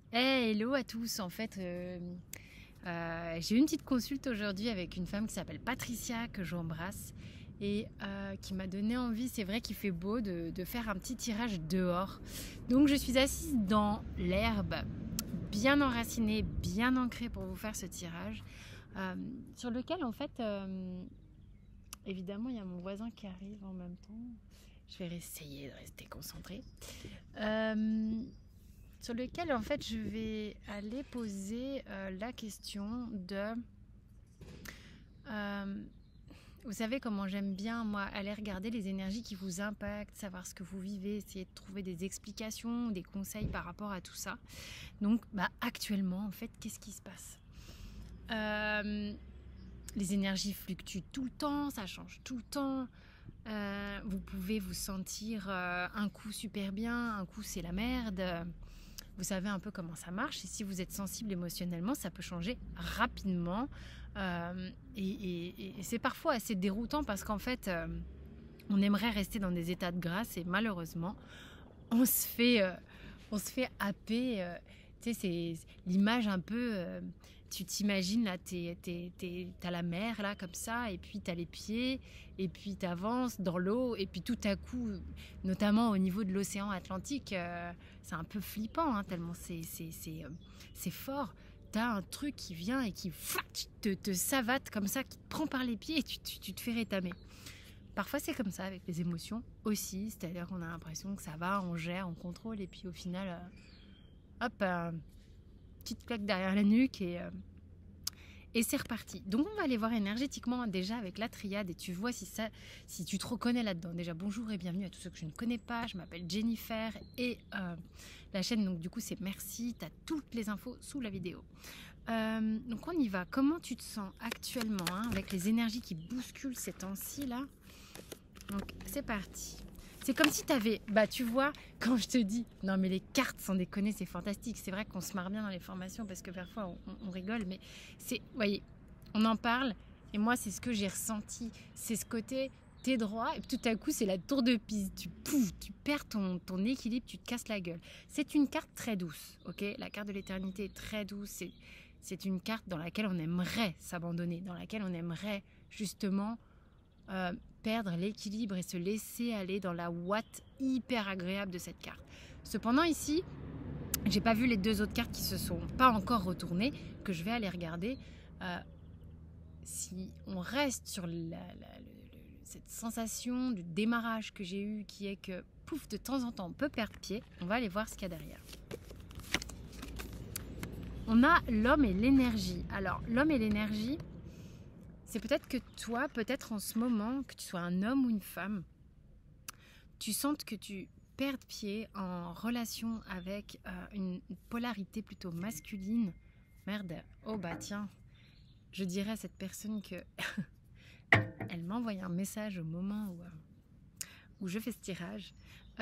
Hey, hello à tous. En fait, j'ai eu une petite consulte aujourd'hui avec une femme qui s'appelle Patricia, que j'embrasse, et qui m'a donné envie, c'est vrai qu'il fait beau, de faire un petit tirage dehors. Donc je suis assise dans l'herbe, bien enracinée, bien ancrée pour vous faire ce tirage, sur lequel en fait, évidemment, il y a mon voisin qui arrive en même temps. Je vais essayer de rester concentrée. Sur lequel en fait je vais aller poser la question de vous savez comment j'aime bien moi aller regarder les énergies qui vous impactent, savoir ce que vous vivez, essayer de trouver des explications, des conseils par rapport à tout ça. Donc actuellement en fait qu'est-ce qui se passe? Les énergies fluctuent tout le temps, ça change tout le temps. Vous pouvez vous sentir un coup super bien, un coup c'est la merde. Vous savez un peu comment ça marche, et si vous êtes sensible émotionnellement, ça peut changer rapidement. Et c'est parfois assez déroutant parce qu'en fait, on aimerait rester dans des états de grâce et malheureusement, on se fait, euh, on se fait happer. Tu sais, c'est l'image un peu. Tu t'imagines là, t'as la mer là comme ça, et puis t'as les pieds, et puis t'avances dans l'eau, et puis tout à coup, notamment au niveau de l'océan Atlantique, c'est un peu flippant, hein, tellement c'est fort. T'as un truc qui vient et qui te savate comme ça, qui te prend par les pieds et tu te fais rétamer. Parfois c'est comme ça avec les émotions aussi, c'est-à-dire qu'on a l'impression que ça va, on gère, on contrôle, et puis au final, hop, petite claque derrière la nuque et c'est reparti. Donc on va aller voir énergétiquement déjà avec la triade, et tu vois si tu te reconnais là-dedans. Déjà bonjour et bienvenue à tous ceux que je ne connais pas, je m'appelle Jennifer, et la chaîne donc du coup c'est merci, tu as toutes les infos sous la vidéo. Donc on y va. Comment tu te sens actuellement avec les énergies qui bousculent ces temps-ci là? Donc c'est parti. C'est comme si tu avais, tu vois, quand je te dis, non mais les cartes sans déconner, c'est fantastique. C'est vrai qu'on se marre bien dans les formations parce que parfois on rigole, mais c'est, voyez, on en parle, et moi c'est ce que j'ai ressenti. C'est ce côté, t'es droit, et tout à coup c'est la tour de Pise. Tu perds ton équilibre, tu te casses la gueule. C'est une carte très douce, ok? La carte de l'éternité est très douce. C'est une carte dans laquelle on aimerait s'abandonner, dans laquelle on aimerait justement perdre l'équilibre et se laisser aller dans la ouate hyper agréable de cette carte. Cependant ici, j'ai pas vu les deux autres cartes qui se sont pas encore retournées, que je vais aller regarder. Si on reste sur cette sensation du démarrage que j'ai eu, qui est que pouf, de temps en temps on peut perdre pied, on va aller voir ce qu'il y a derrière. On a l'homme et l'énergie. Alors l'homme et l'énergie, c'est peut-être que toi, peut-être en ce moment, que tu sois un homme ou une femme, tu sens que tu perds pied en relation avec une polarité plutôt masculine. Merde, oh bah tiens, je dirais à cette personne que elle m'a envoyé un message au moment où je fais ce tirage.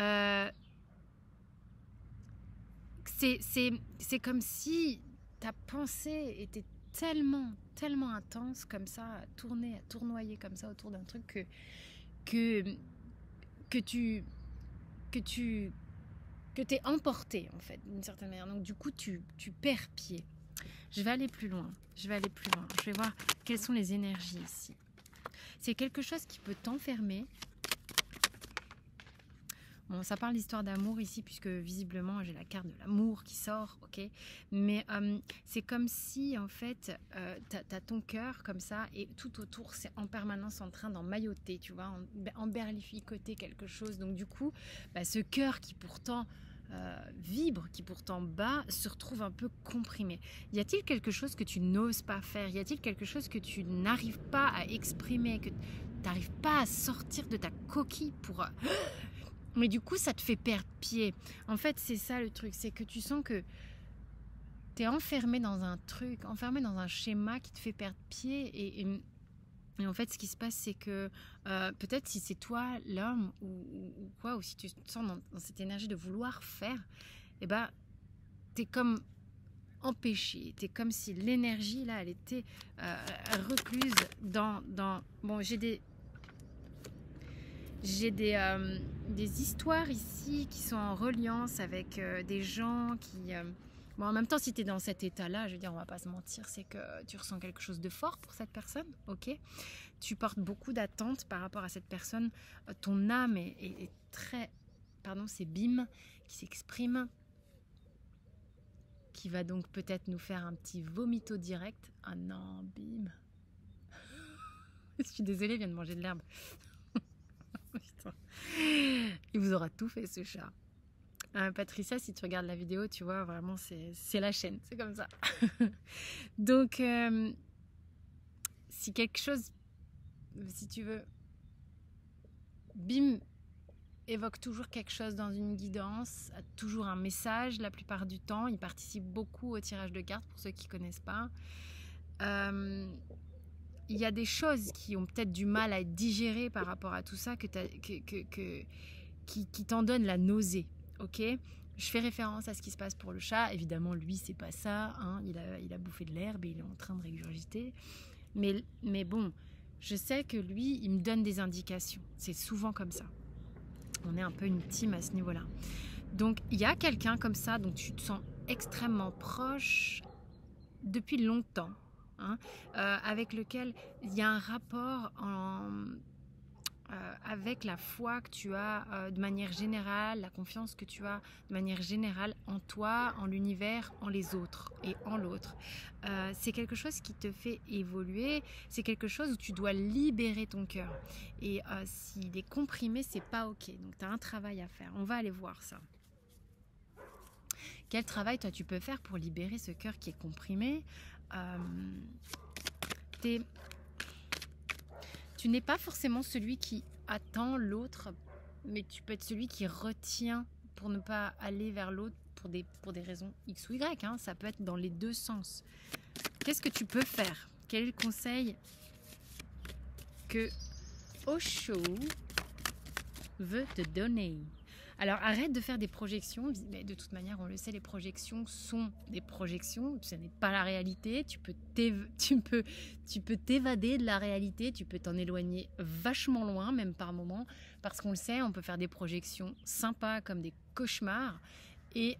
C'est comme si ta pensée était tellement intense comme ça, à tournoyer comme ça autour d'un truc que t'es emporté en fait d'une certaine manière. Donc du coup tu perds pied. Je vais aller plus loin. Je vais voir quelles sont les énergies ici. C'est quelque chose qui peut t'enfermer. Bon, ça parle d'histoire d'amour ici, puisque visiblement j'ai la carte de l'amour qui sort, ok. Mais c'est comme si en fait t'as ton cœur comme ça, et tout autour c'est en permanence en train d'emmailloter, tu vois, emberlificoter quelque chose. Donc du coup, ce cœur qui pourtant vibre, qui pourtant bat, se retrouve un peu comprimé. Y a-t-il quelque chose que tu n'oses pas faire? Y a-t-il quelque chose que tu n'arrives pas à exprimer, que tu n'arrives pas à sortir de ta coquille pour... Mais du coup, ça te fait perdre pied. En fait, c'est ça le truc, c'est que tu sens que tu es enfermé dans un truc, enfermé dans un schéma qui te fait perdre pied. Et en fait, ce qui se passe, c'est que peut-être si c'est toi l'homme ou quoi, ou si tu te sens dans cette énergie de vouloir faire, eh ben, t'es comme empêché. T'es comme si l'énergie, là, elle était recluse dans... Bon, j'ai des histoires ici qui sont en reliance avec des gens Bon, en même temps, si tu es dans cet état-là, je veux dire, on va pas se mentir, c'est que tu ressens quelque chose de fort pour cette personne, ok? Tu portes beaucoup d'attentes par rapport à cette personne. Ton âme est très... Pardon, c'est Bim qui s'exprime, qui va donc peut-être nous faire un petit vomito direct. Ah non, Bim. Je suis désolée, il vient de manger de l'herbe. Putain. Il vous aura tout fait, ce chat. Patricia, si tu regardes la vidéo, tu vois, vraiment, c'est la chaîne, c'est comme ça. Donc, si quelque chose, si tu veux, Bim évoque toujours quelque chose dans une guidance, a toujours un message la plupart du temps. Il participe beaucoup au tirage de cartes, pour ceux qui ne connaissent pas. Il y a des choses qui ont peut-être du mal à être digérées par rapport à tout ça, qui t'en donnent la nausée. Ok, je fais référence à ce qui se passe pour le chat. Évidemment, lui, c'est pas ça. Hein. Il a bouffé de l'herbe et il est en train de régurgiter. Mais bon, je sais que lui, il me donne des indications. C'est souvent comme ça. On est un peu une team à ce niveau-là. Donc, il y a quelqu'un comme ça dont tu te sens extrêmement proche depuis longtemps, hein, avec lequel il y a un rapport avec la foi que tu as de manière générale, la confiance que tu as de manière générale en toi, en l'univers, en les autres et en l'autre. C'est quelque chose qui te fait évoluer, c'est quelque chose où tu dois libérer ton cœur. Et s'il est comprimé, c'est pas ok. Donc tu as un travail à faire. On va aller voir ça. Quel travail toi tu peux faire pour libérer ce cœur qui est comprimé? Tu n'es pas forcément celui qui attend l'autre, mais tu peux être celui qui retient pour ne pas aller vers l'autre pour des raisons X ou Y. Hein. Ça peut être dans les deux sens. Qu'est-ce que tu peux faire? Quel est le conseil que Osho veut te donner? Alors arrête de faire des projections, mais de toute manière on le sait, les projections sont des projections, ce n'est pas la réalité, tu peux t'évader de la réalité, tu peux t'en éloigner vachement loin, même par moments, parce qu'on le sait, on peut faire des projections sympas comme des cauchemars, et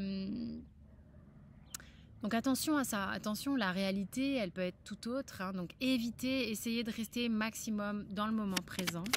donc attention à ça, attention, la réalité elle peut être tout autre, hein, donc essayez de rester maximum dans le moment présent.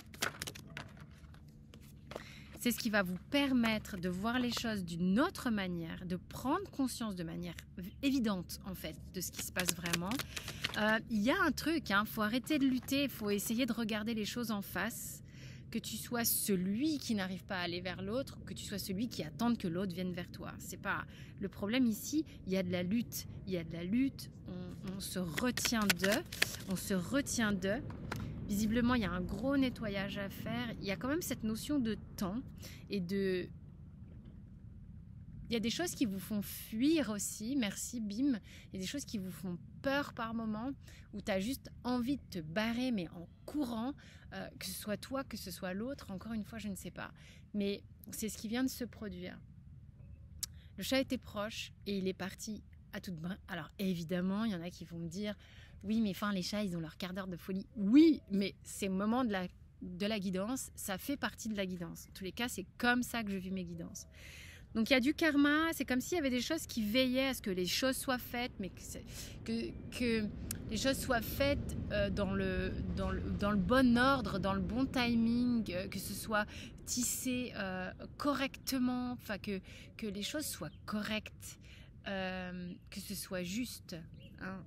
C'est ce qui va vous permettre de voir les choses d'une autre manière, de prendre conscience de manière évidente en fait de ce qui se passe vraiment. Il y a un truc, hein, faut arrêter de lutter, il faut essayer de regarder les choses en face. Que tu sois celui qui n'arrive pas à aller vers l'autre, que tu sois celui qui attend que l'autre vienne vers toi. C'est pas le problème ici. Il y a de la lutte, on se retient d'eux. Visiblement, il y a un gros nettoyage à faire. Il y a quand même cette notion de temps et de... Il y a des choses qui vous font fuir aussi, merci Bim. Il y a des choses qui vous font peur par moment, où tu as juste envie de te barrer, mais en courant, que ce soit toi, que ce soit l'autre. Encore une fois, je ne sais pas. Mais c'est ce qui vient de se produire. Le chat était proche et il est parti à toute brin. Alors évidemment, il y en a qui vont me dire... Oui, mais enfin, les chats, ils ont leur quart d'heure de folie. Oui, mais c'est le moment de la guidance. Ça fait partie de la guidance. En tous les cas, c'est comme ça que je vis mes guidances. Donc, il y a du karma. C'est comme s'il y avait des choses qui veillaient à ce que les choses soient faites, mais que les choses soient faites dans le bon ordre, dans le bon timing, que ce soit tissé correctement, enfin, que les choses soient correctes, que ce soit juste, hein.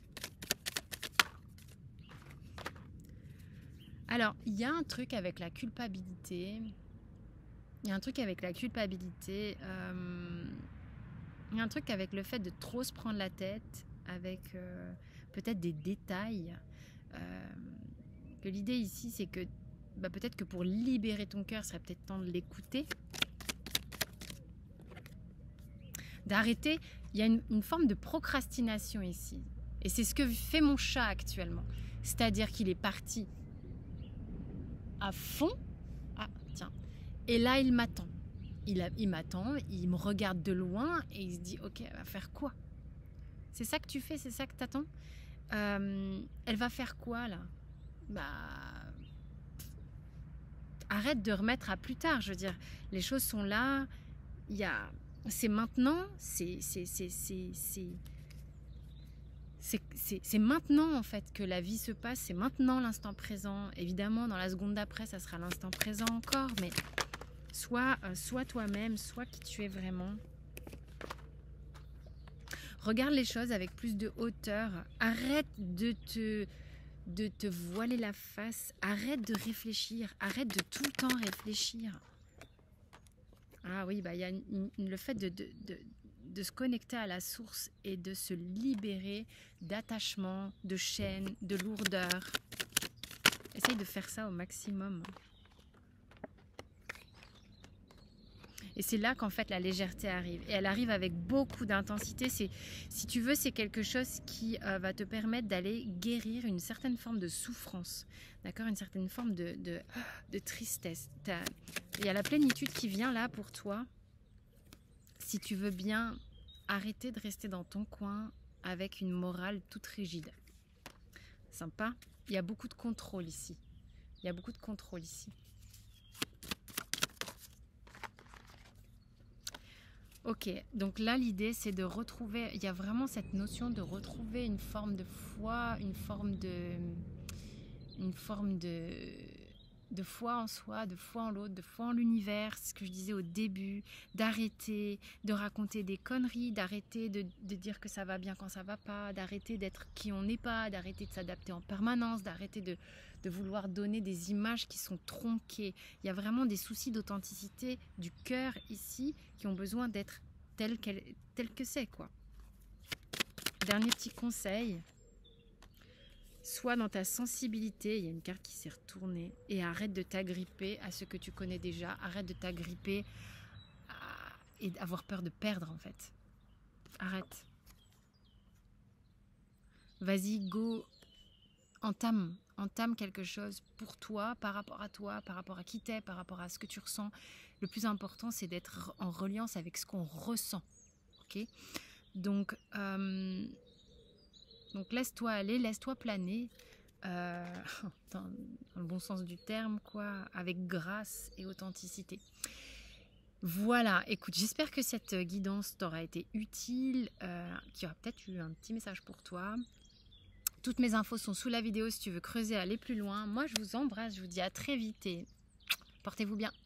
Alors, il y a un truc avec la culpabilité. Il y a un truc avec le fait de trop se prendre la tête avec peut-être des détails. Que l'idée ici, c'est que peut-être que pour libérer ton cœur, ce serait peut-être temps de l'écouter. D'arrêter. Il y a une forme de procrastination ici. Et c'est ce que fait mon chat actuellement. C'est-à-dire qu'il est parti à fond. Ah, tiens. Et là, il m'attend. Il m'attend, il me regarde de loin et il se dit, ok, elle va faire quoi? C'est ça que tu fais, c'est ça que t'attends? Elle va faire quoi, là? Arrête de remettre à plus tard, je veux dire. Les choses sont là, il y a c'est maintenant, c'est maintenant en fait que la vie se passe, c'est maintenant l'instant présent. Évidemment, dans la seconde d'après, ça sera l'instant présent encore, mais sois toi-même, sois qui tu es vraiment. Regarde les choses avec plus de hauteur. Arrête de te voiler la face. Arrête de réfléchir. Arrête de tout le temps réfléchir. Ah oui, bah, y a le fait de se connecter à la source et de se libérer d'attachement, de chaînes, de lourdeur. Essaye de faire ça au maximum. Et c'est là qu'en fait la légèreté arrive. Et elle arrive avec beaucoup d'intensité. Si tu veux, c'est quelque chose qui va te permettre d'aller guérir une certaine forme de souffrance. D'accord? Une certaine forme de tristesse. Il y a la plénitude qui vient là pour toi. Si tu veux bien arrêter de rester dans ton coin avec une morale toute rigide. Sympa? Il y a beaucoup de contrôle ici. Il y a beaucoup de contrôle ici. Ok, donc là l'idée c'est de retrouver, il y a vraiment cette notion de retrouver une forme de foi, une forme de foi en soi, de foi en l'autre, de foi en l'univers, ce que je disais au début, d'arrêter de raconter des conneries, d'arrêter de dire que ça va bien quand ça va pas, d'arrêter d'être qui on n'est pas, d'arrêter de s'adapter en permanence, d'arrêter de vouloir donner des images qui sont tronquées. Il y a vraiment des soucis d'authenticité du cœur ici qui ont besoin d'être tel que c'est, quoi. Dernier petit conseil, sois dans ta sensibilité, il y a une carte qui s'est retournée, et arrête de t'agripper à ce que tu connais déjà, arrête de t'agripper et d'avoir peur de perdre en fait. Arrête. Vas-y, go, entame quelque chose pour toi, par rapport à qui t'es, par rapport à ce que tu ressens. Le plus important, c'est d'être en reliance avec ce qu'on ressent. Ok ? Donc laisse-toi aller, laisse-toi planer, dans le bon sens du terme, quoi, avec grâce et authenticité. Voilà, écoute, j'espère que cette guidance t'aura été utile, qu'il y aura peut-être eu un petit message pour toi. Toutes mes infos sont sous la vidéo si tu veux creuser, aller plus loin. Moi, je vous embrasse, je vous dis à très vite et portez-vous bien.